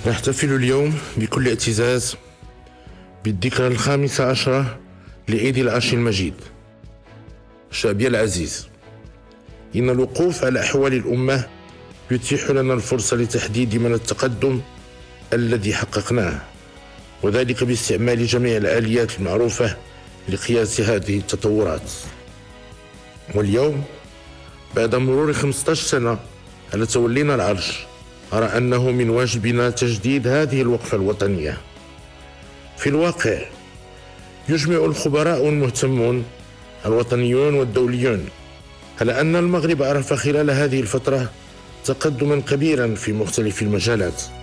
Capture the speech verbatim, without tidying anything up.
نحتفل اليوم بكل اعتزاز بالذكرى الخامسة عشرة لعيد العرش المجيد. شعبي العزيز، إن الوقوف على أحوال الأمة يتيح لنا الفرصة لتحديد من التقدم الذي حققناه، وذلك باستعمال جميع الآليات المعروفة لقياس هذه التطورات. واليوم بعد مرور خمسة عشر سنة على تولينا العرش، أرى أنه من واجبنا تجديد هذه الوقفة الوطنية. في الواقع يجمع الخبراء المهتمون الوطنيون والدوليون على أن المغرب عرف خلال هذه الفترة تقدما كبيرا في مختلف المجالات،